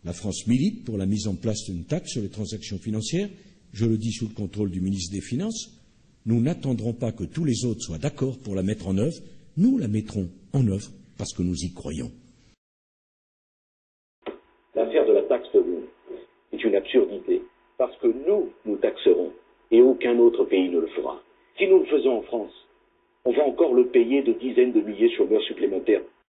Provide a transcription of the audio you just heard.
La France milite pour la mise en place d'une taxe sur les transactions financières. Je le dis sous le contrôle du ministre des Finances. Nous n'attendrons pas que tous les autres soient d'accord pour la mettre en œuvre. Nous la mettrons en œuvre parce que nous y croyons. L'affaire de la taxe est une absurdité, parce que nous taxerons, et aucun autre pays ne le fera. Si nous le faisons en France, on va encore le payer de dizaines de milliers de chômeurs supplémentaires